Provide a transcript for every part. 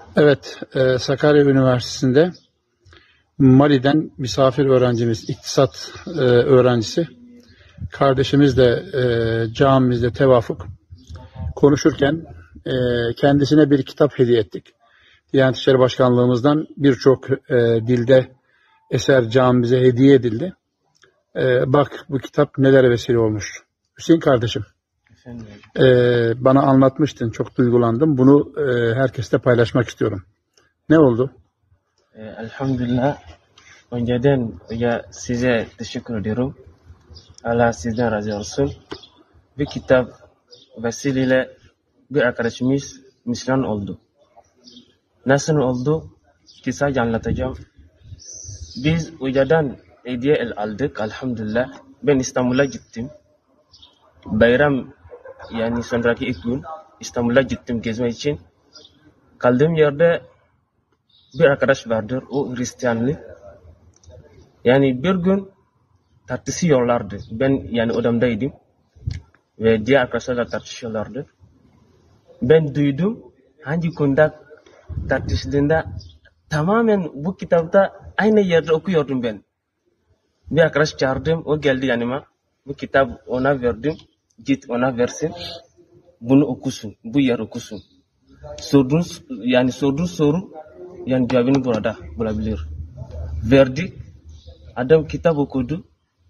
Evet, Sakarya Üniversitesi'nde Mali'den misafir öğrencimiz, iktisat öğrencisi kardeşimiz de camimizde tevafuk konuşurken kendisine bir kitap hediye ettik. Diyanet İşleri Başkanlığımızdan birçok dilde eser camimize hediye edildi. Bak bu kitap nelere vesile olmuş. Hüseyin kardeşim, bana anlatmıştın, çok duygulandım. Bunu herkesle paylaşmak istiyorum. Ne oldu? Elhamdülillah. Önceden size teşekkür ediyorum. Allah sizden razı olsun. Bir kitap vesileyle bir arkadaşımız Müslüman oldu. Nasıl oldu? Kısaca anlatacağım. Biz hocadan hediye aldık elhamdülillah. Ben İstanbul'a gittim. Bayram yani sonraki ilk gün İstanbul'a gittim gezme için. Kaldığım yerde bir arkadaş vardır. O Hristiyanlı. Yani bir gün tartışıyorlardı. Ben yani odamdaydım. Ve diğer arkadaşlarla tartışıyorlardı. Ben duydum. Hangi konuda tartıştığında tamamen bu kitapta aynı yerde okuyordum ben. Bir arkadaş çağırdım. O geldi yanıma. Bu kitap ona verdim. Git ona versin. Bunu okusun. Bu yer okusun. Sorduğun soru yani cevabını burada bulabilir. Verdi. Adam kitap okudu.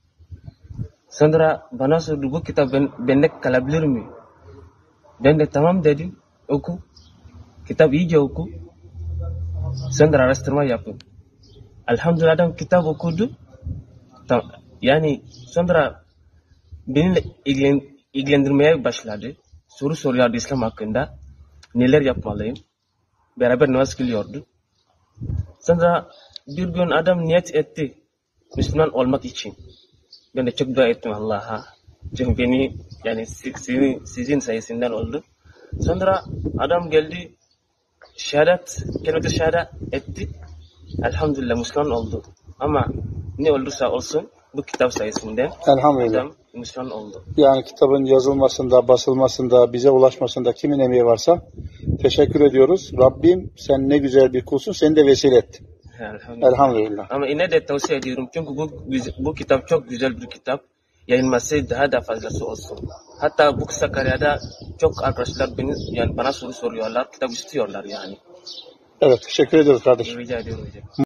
Sonra bana sordu, bu kitap bende kalabilir mi? Ben de tamam dedim. Oku. Kitap iyice oku. Sonra araştırma yapın. Elhamdülillah adam kitap okudu. Yani sonra benimle ilgilendirmeye başladı. Soru soruyordu İslam hakkında. Neler yapmalıyım? Beraber namaz kılıyordu. Sonra bir gün adam niyet etti. Müslüman olmak için. Ben de çok dua ettim Allah'a. Çünkü beni yani sizin sayesinden oldu. Sonra adam geldi. Kelime-i şehadet etti. Elhamdülillah Müslüman oldu. Ama ne olursa olsun bu kitap sayesinden Elhamdülillah. adam Müslüman oldu. Yani kitabın yazılmasında, basılmasında, bize ulaşmasında kimin emeği varsa teşekkür ediyoruz. Rabbim sen ne güzel bir kulsun, seni de vesile et. Elhamdülillah. Ama yine de tavsiye ediyorum çünkü bu kitap çok güzel bir kitap. Yayılması daha da fazlası olsun. Hatta bu Sakarya'da çok arkadaşlar bana soru soruyorlar, kitap istiyorlar yani. Evet, teşekkür ediyoruz kardeşim. Rica ediyorum hocam.